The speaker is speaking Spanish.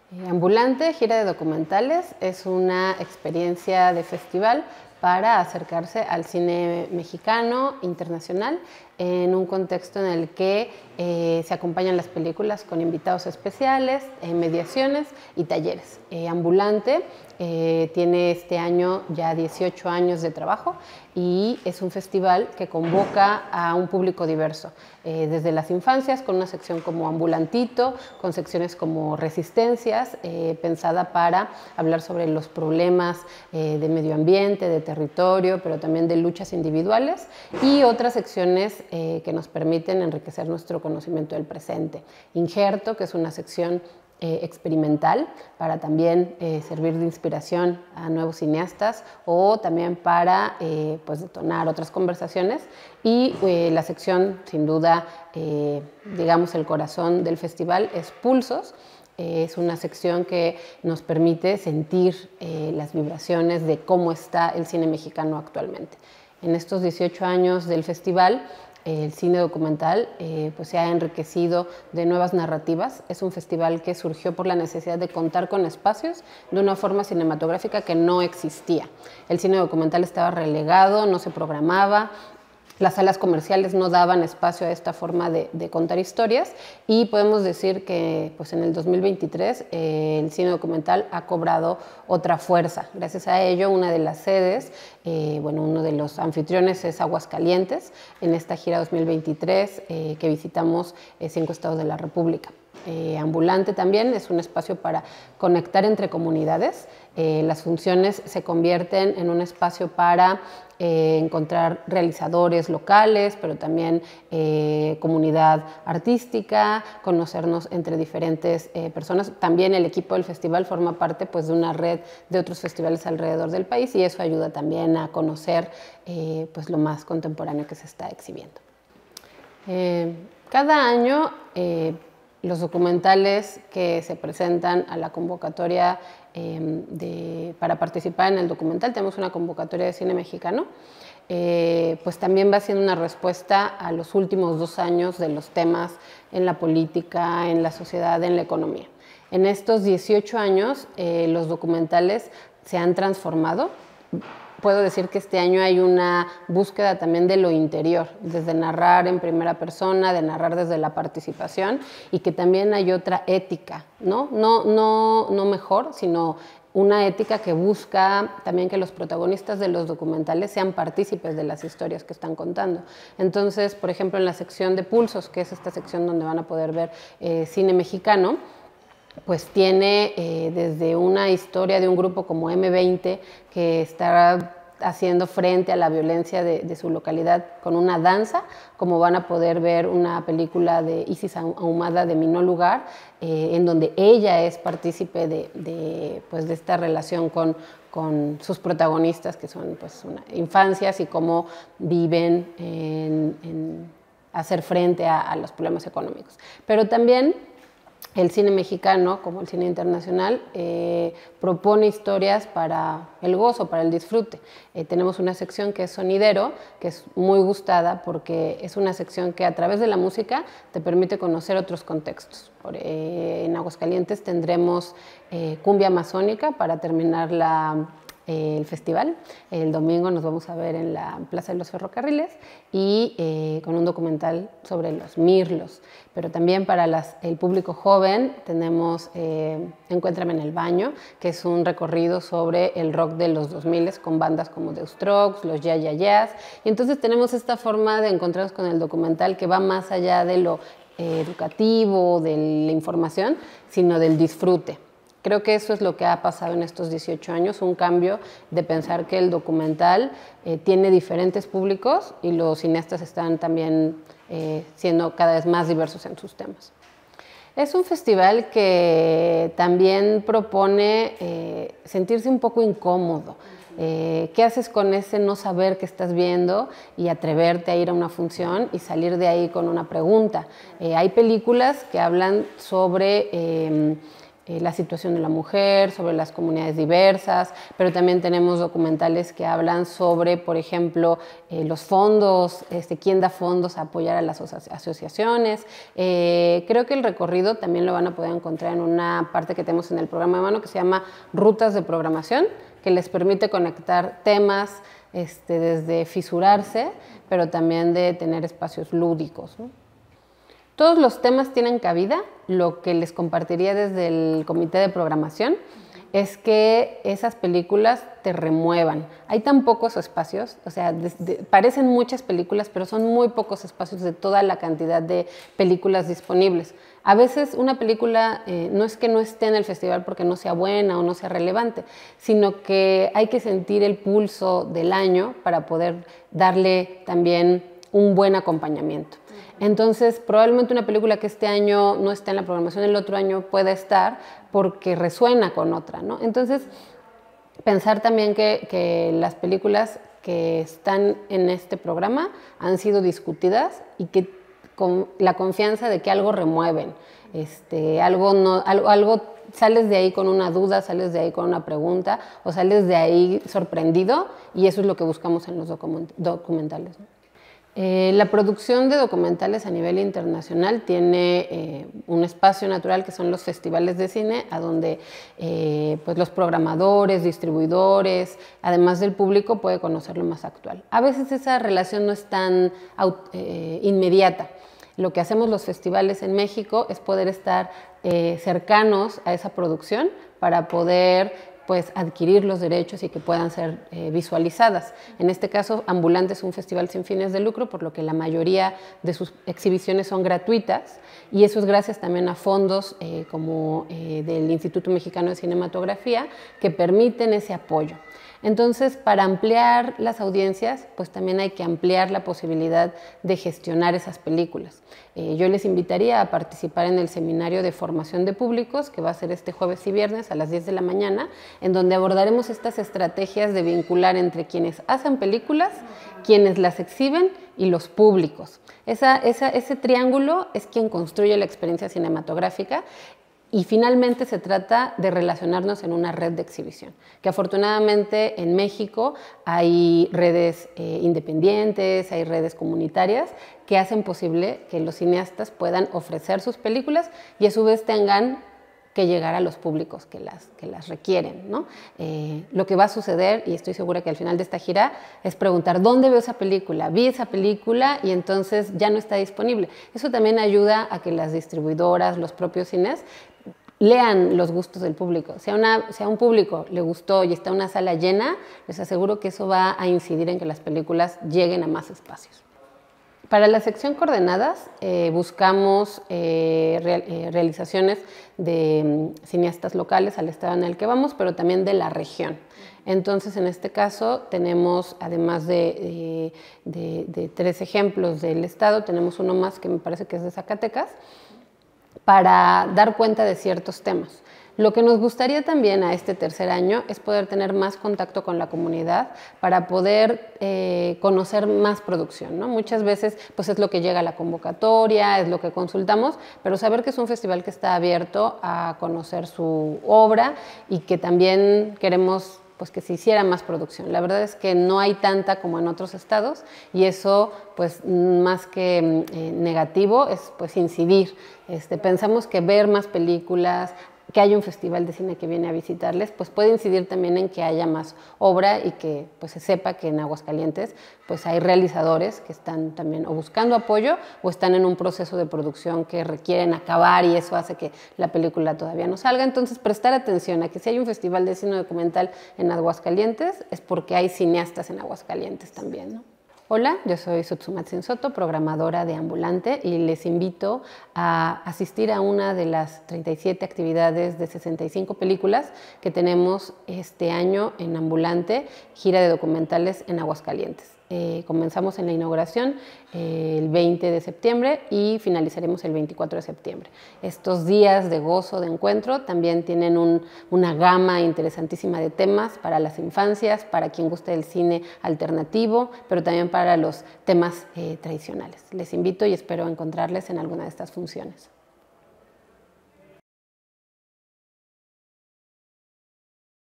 Ambulante, gira de documentales, es una experiencia de festival para acercarse al cine mexicano, internacional, en un contexto en el que se acompañan las películas con invitados especiales, mediaciones y talleres. Ambulante tiene este año ya 18 años de trabajo y es un festival que convoca a un público diverso, desde las infancias con una sección como Ambulantito, con secciones como Resistencias, pensada para hablar sobre los problemas de medio ambiente, de territorio, pero también de luchas individuales, y otras secciones que nos permiten enriquecer nuestro conocimiento del presente. Injerto, que es una sección experimental para también servir de inspiración a nuevos cineastas o también para pues detonar otras conversaciones, y la sección sin duda digamos el corazón del festival es Pulsos. Es una sección que nos permite sentir las vibraciones de cómo está el cine mexicano actualmente. En estos 18 años del festival, el cine documental pues se ha enriquecido de nuevas narrativas. Es un festival que surgió por la necesidad de contar con espacios de una forma cinematográfica que no existía. El cine documental estaba relegado, no se programaba. Las salas comerciales no daban espacio a esta forma de contar historias, y podemos decir que pues en el 2023 el cine documental ha cobrado otra fuerza. Gracias a ello, una de las sedes, uno de los anfitriones es Aguascalientes, en esta gira 2023 que visitamos 5 estados de la República. Ambulante también es un espacio para conectar entre comunidades. Las funciones se convierten en un espacio para encontrar realizadores locales, pero también comunidad artística, conocernos entre diferentes personas. También el equipo del festival forma parte pues, de una red de otros festivales alrededor del país, y eso ayuda también a conocer pues, lo más contemporáneo que se está exhibiendo. Cada año los documentales que se presentan a la convocatoria para participar en el documental, tenemos una convocatoria de cine mexicano, pues también va siendo una respuesta a los últimos 2 años de los temas en la política, en la sociedad, en la economía. En estos 18 años los documentales se han transformado. Puedo decir que este año hay una búsqueda también de lo interior, desde narrar en primera persona, de narrar desde la participación, y que también hay otra ética, ¿no? No mejor, sino una ética que busca también que los protagonistas de los documentales sean partícipes de las historias que están contando. Entonces, por ejemplo, en la sección de Pulsos, que es esta sección donde van a poder ver cine mexicano, pues tiene desde una historia de un grupo como M20 que está haciendo frente a la violencia de su localidad con una danza, como van a poder ver una película de Isis Ahumada de Mi No Lugar, en donde ella es partícipe de esta relación con sus protagonistas, que son pues, infancias, y cómo viven en hacer frente a los problemas económicos. Pero también el cine mexicano, como el cine internacional, propone historias para el gozo, para el disfrute. Tenemos una sección que es Sonidero, que es muy gustada porque es una sección que a través de la música te permite conocer otros contextos. En Aguascalientes tendremos cumbia amazónica para terminar el festival. El domingo nos vamos a ver en la Plaza de los Ferrocarriles, y con un documental sobre los mirlos. Pero también para el público joven tenemos Encuéntrame en el baño, que es un recorrido sobre el rock de los 2000 con bandas como The Strokes, los Ya Ya Yeahs. Y entonces tenemos esta forma de encontrarnos con el documental que va más allá de lo educativo, de la información, sino del disfrute. Creo que eso es lo que ha pasado en estos 18 años, un cambio de pensar que el documental tiene diferentes públicos, y los cineastas están también siendo cada vez más diversos en sus temas. Es un festival que también propone sentirse un poco incómodo. ¿Qué haces con ese no saber qué estás viendo y atreverte a ir a una función y salir de ahí con una pregunta? Hay películas que hablan sobre la situación de la mujer, sobre las comunidades diversas, pero también tenemos documentales que hablan sobre, por ejemplo, los fondos, quién da fondos a apoyar a las asociaciones. Creo que el recorrido también lo van a poder encontrar en una parte que tenemos en el programa de mano que se llama Rutas de Programación, que les permite conectar temas desde fisurarse, pero también de tener espacios lúdicos, ¿no? Todos los temas tienen cabida. Lo que les compartiría desde el comité de programación es que esas películas te remuevan. Hay tan pocos espacios, o sea, parecen muchas películas, pero son muy pocos espacios de toda la cantidad de películas disponibles. A veces una película no es que no esté en el festival porque no sea buena o no sea relevante, sino que hay que sentir el pulso del año para poder darle también un buen acompañamiento. Entonces, probablemente una película que este año no está en la programación, el otro año puede estar porque resuena con otra, ¿no? Entonces, pensar también que las películas que están en este programa han sido discutidas y que con la confianza de que algo remueven, algo sales de ahí con una duda, sales de ahí con una pregunta o sales de ahí sorprendido, y eso es lo que buscamos en los documentales, ¿no? La producción de documentales a nivel internacional tiene un espacio natural que son los festivales de cine, a donde pues los programadores, distribuidores, además del público, puede conocer lo más actual. A veces esa relación no es tan inmediata. Lo que hacemos los festivales en México es poder estar cercanos a esa producción para poder pues adquirir los derechos y que puedan ser visualizadas. En este caso, Ambulante es un festival sin fines de lucro, por lo que la mayoría de sus exhibiciones son gratuitas, y eso es gracias también a fondos como del Instituto Mexicano de Cinematografía, que permiten ese apoyo. Entonces, para ampliar las audiencias, pues también hay que ampliar la posibilidad de gestionar esas películas. Yo les invitaría a participar en el seminario de formación de públicos, que va a ser este jueves y viernes a las 10 de la mañana, en donde abordaremos estas estrategias de vincular entre quienes hacen películas, quienes las exhiben y los públicos. Ese triángulo es quien construye la experiencia cinematográfica. Y finalmente se trata de relacionarnos en una red de exhibición, que afortunadamente en México hay redes independientes, hay redes comunitarias que hacen posible que los cineastas puedan ofrecer sus películas y a su vez tengan que llegar a los públicos que las requieren, ¿no? Lo que va a suceder, y estoy segura que al final de esta gira, es preguntar, ¿dónde veo esa película? Vi esa película y entonces ya no está disponible. Eso también ayuda a que las distribuidoras, los propios cines, lean los gustos del público. Si a un público le gustó y está una sala llena, les aseguro que eso va a incidir en que las películas lleguen a más espacios. Para la sección coordenadas buscamos realizaciones de cineastas locales al estado en el que vamos, pero también de la región. Entonces, en este caso, tenemos, además de 3 ejemplos del estado, tenemos uno más que me parece que es de Zacatecas, para dar cuenta de ciertos temas. Lo que nos gustaría también a este tercer año es poder tener más contacto con la comunidad para poder conocer más producción, ¿no? Muchas veces pues es lo que llega a la convocatoria, es lo que consultamos, pero saber que es un festival que está abierto a conocer su obra y que también queremos pues que se hiciera más producción. La verdad es que no hay tanta como en otros estados y eso pues más que negativo es pues incidir. Pensamos que ver más películas, que haya un festival de cine que viene a visitarles, pues puede incidir también en que haya más obra y que pues se sepa que en Aguascalientes pues hay realizadores que están también o buscando apoyo o están en un proceso de producción que requieren acabar y eso hace que la película todavía no salga. Entonces, prestar atención a que si hay un festival de cine documental en Aguascalientes es porque hay cineastas en Aguascalientes también, ¿no? Hola, yo soy Sutsumatsin Soto, programadora de Ambulante, y les invito a asistir a una de las 37 actividades de 65 películas que tenemos este año en Ambulante, gira de documentales en Aguascalientes. Comenzamos en la inauguración el 20 de septiembre y finalizaremos el 24 de septiembre. Estos días de gozo, de encuentro, también tienen una gama interesantísima de temas para las infancias, para quien guste del cine alternativo, pero también para los temas tradicionales. Les invito y espero encontrarles en alguna de estas funciones.